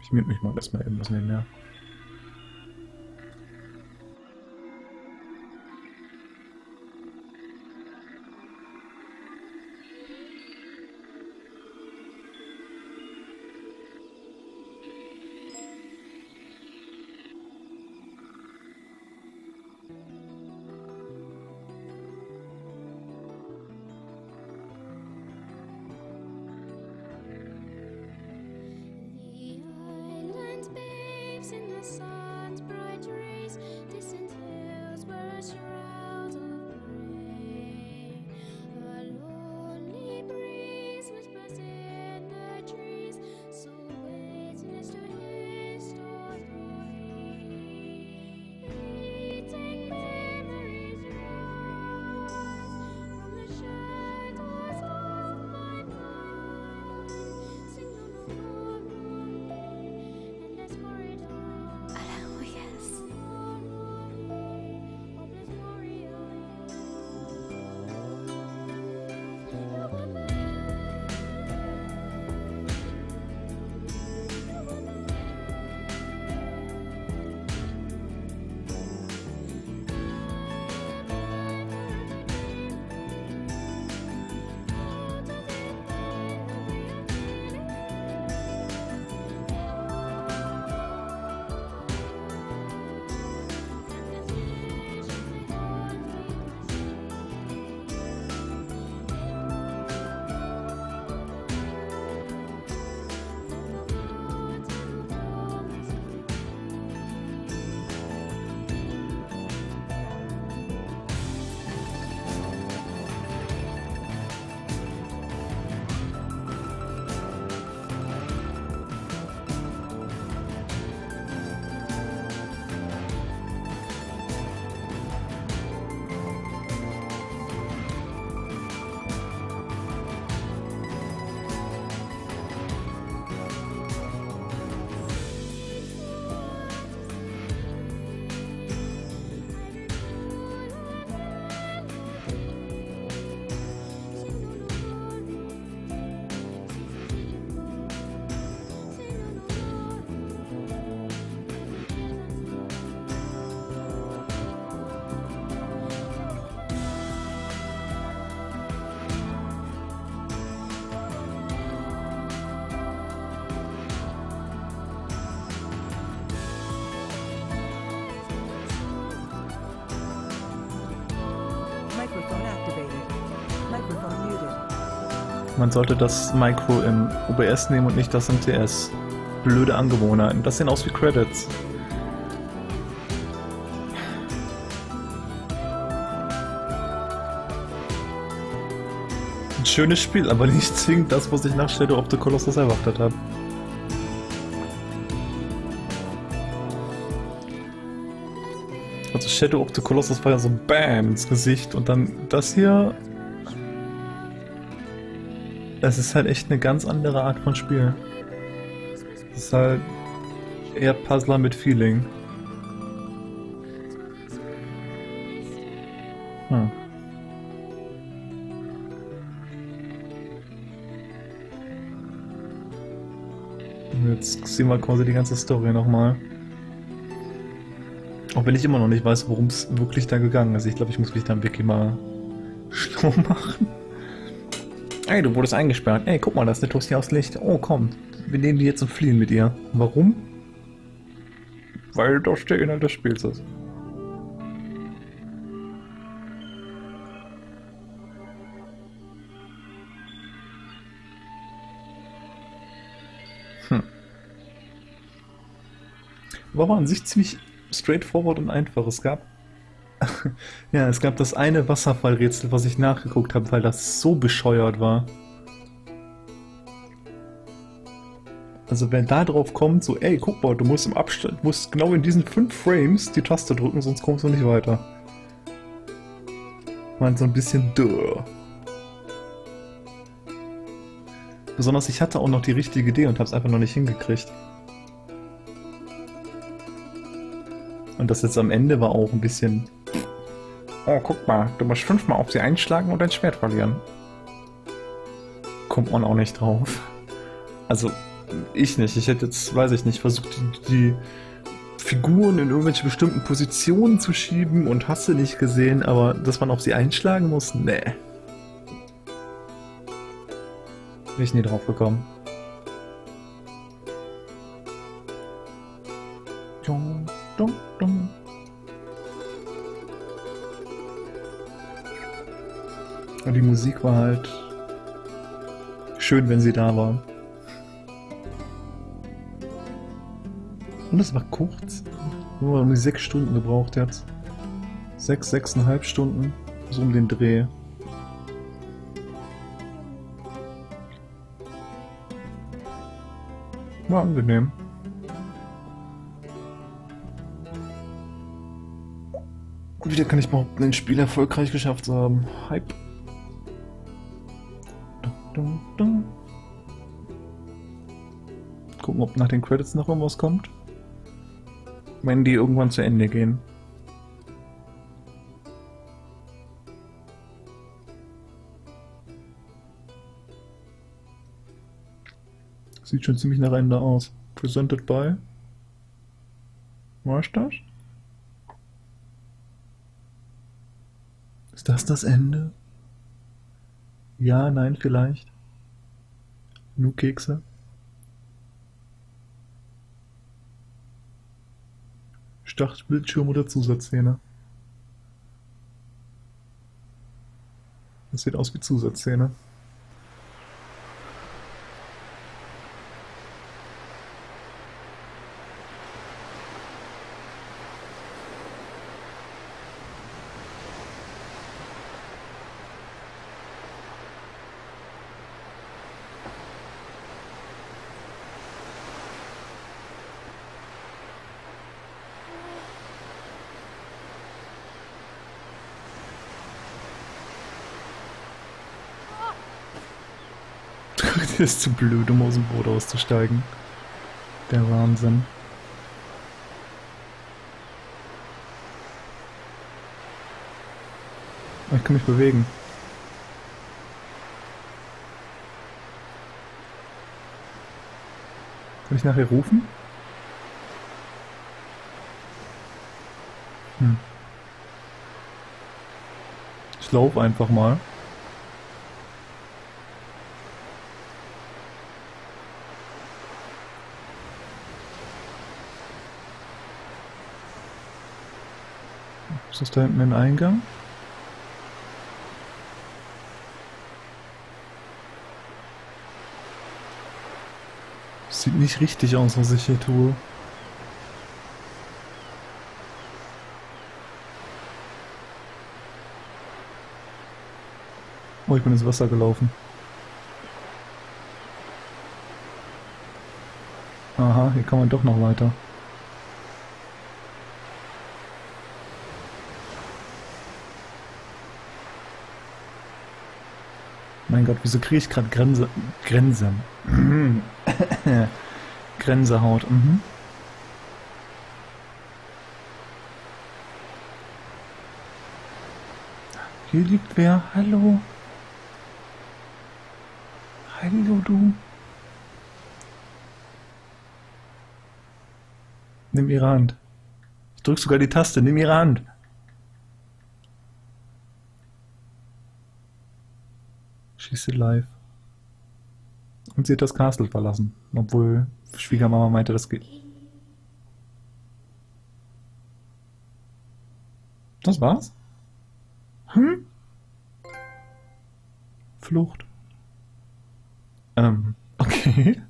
Ich mute mich mal erstmal eben was nebenher. Man sollte das Micro im OBS nehmen und nicht das im TS. Blöde Angewohnheiten. Das sehen aus wie Credits. Ein schönes Spiel, aber nicht zwingend das, was ich nach Shadow of the Colossus erwartet habe. Also Shadow of the Colossus war ja so ein BAM ins Gesicht und dann das hier. Es ist halt echt eine ganz andere Art von Spiel. Es ist halt eher Puzzler mit Feeling. Jetzt sehen wir quasi die ganze Story nochmal. Auch wenn ich immer noch nicht weiß, worum es wirklich da gegangen ist. Ich glaube, ich muss mich dann wirklich mal schlau machen. Ey, du wurdest eingesperrt. Ey, guck mal, da ist eine Toasty aus Licht. Oh, komm. Wir nehmen die jetzt und fliehen mit ihr. Warum? Weil das der Inhalt des Spiels ist. War an sich ziemlich straightforward und einfach. Es gab ja, es gab das eine Wasserfallrätsel, was ich nachgeguckt habe, weil das so bescheuert war. Also wenn da drauf kommt, so, ey, guck mal, du musst im Abstand, musst genau in diesen 5 Frames die Taste drücken, sonst kommst du nicht weiter. Man so ein bisschen duh. Besonders ich hatte auch noch die richtige Idee und hab's einfach noch nicht hingekriegt. Und das jetzt am Ende war auch ein bisschen... Oh, guck mal, du musst 5-mal auf sie einschlagen und dein Schwert verlieren. Kommt man auch nicht drauf. Also, ich nicht. Ich hätte jetzt, weiß ich nicht, versucht, die Figuren in irgendwelche bestimmten Positionen zu schieben und hast du nicht gesehen, aber dass man auf sie einschlagen muss, nee. Bin ich nie drauf gekommen. Dum, dum, dum. Und die Musik war halt schön, wenn sie da war. Und es war kurz. Nur um die 6 Stunden gebraucht jetzt. 6,5 Stunden. So um den Dreh. War angenehm. Und wieder kann ich behaupten, ein Spiel erfolgreich geschafft zu haben. Hype. Dum, dum. Gucken, ob nach den Credits noch irgendwas kommt. Wenn die irgendwann zu Ende gehen. Sieht schon ziemlich nach Ende aus. Presented by. War das? Ist das Ende? Ja, nein, vielleicht. Nur Kekse. Startbildschirm oder Zusatzszene? Das sieht aus wie Zusatzszene. Der ist zu blöd, um aus dem Boot auszusteigen. Der Wahnsinn. Oh, ich kann mich bewegen. Kann ich nachher rufen? Ich laufe einfach mal. Ist das da hinten ein Eingang? Sieht nicht richtig aus, was ich hier tue. Oh, ich bin ins Wasser gelaufen. Aha, hier kann man doch noch weiter. Mein Gott, wieso kriege ich gerade Grenze? Grenzehaut, Hier liegt wer? Hallo? Hallo, du? Nimm ihre Hand. Ich drück sogar die Taste, nimm ihre Hand. Schieße live. Und sie hat das Castle verlassen, obwohl Schwiegermama meinte, das geht. Das war's? Flucht. Okay.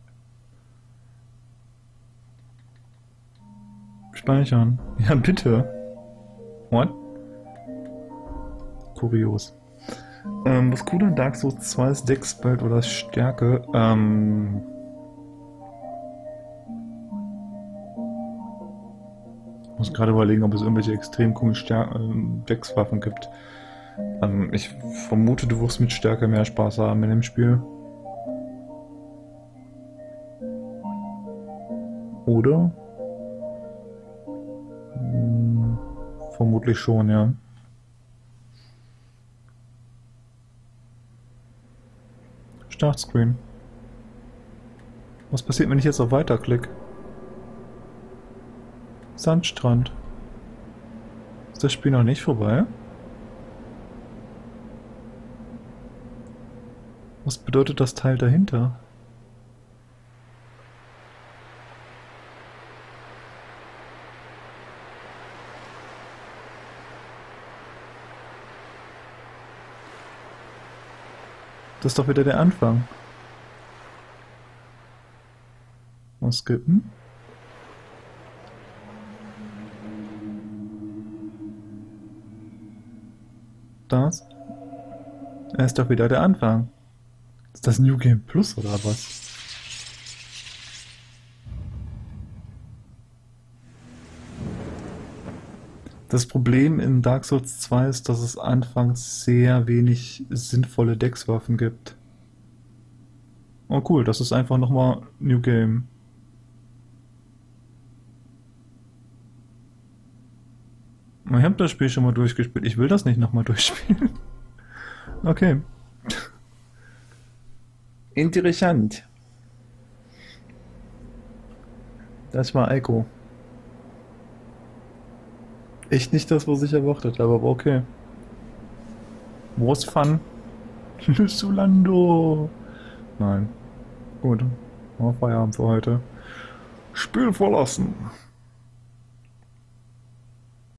Speichern. Ja, bitte. What? Kurios. Was cool an Dark Souls 2 ist Deckspelt oder Stärke. Ich muss gerade überlegen, ob es irgendwelche extrem coolen Deckswaffen gibt. Ich vermute, du wirst mit Stärke mehr Spaß haben in dem Spiel. Oder? Vermutlich schon, ja. Startscreen. Was passiert, wenn ich jetzt auf Weiter klicke? Sandstrand. Ist das Spiel noch nicht vorbei? Was bedeutet das Teil dahinter? Das ist doch wieder der Anfang. Mal skippen. Das. Er ist doch wieder der Anfang. Ist das New Game Plus oder was? Das Problem in Dark Souls 2 ist, dass es anfangs sehr wenig sinnvolle Deckswaffen gibt. Oh cool, das ist einfach nochmal New Game. Ich habe das Spiel schon mal durchgespielt. Ich will das nicht nochmal durchspielen. Okay. Interessant. Das war Eiko. Echt nicht das, was ich erwartet habe, aber okay. Wo ist Fun? Lyssolando. Nein. Gut. Mal Feierabend für heute. Spiel verlassen.